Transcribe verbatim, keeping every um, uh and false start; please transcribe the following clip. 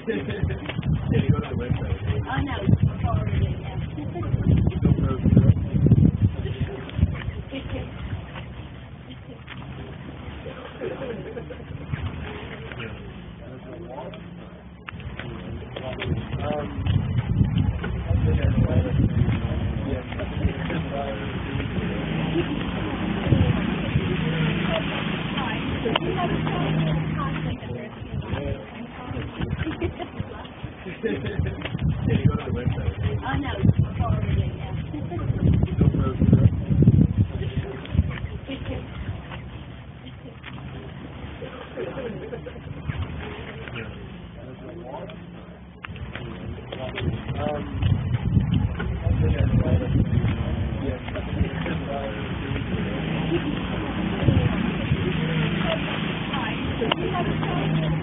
Can you go to the website? Oh no, it's already, yeah. Can you go to the website? Oh no, it's already, yeah. Um,